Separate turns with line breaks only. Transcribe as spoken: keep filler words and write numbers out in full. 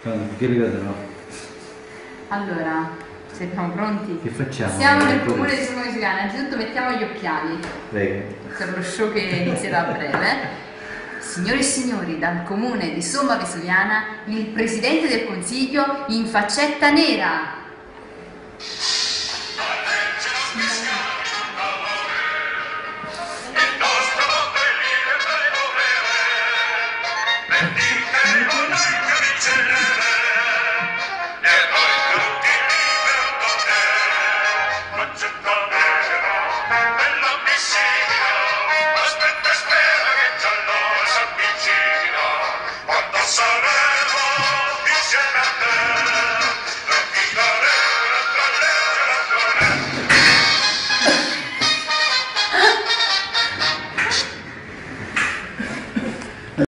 Che rivedono?
Allora, siamo pronti?
Che facciamo?
Siamo nel comune di Somma Siciliana, innanzitutto mettiamo gli occhiali.
Prego.
Per lo show che inizierà a breve. Signore e signori, dal comune di Somma Vesuviana, il presidente del consiglio in faccetta nera.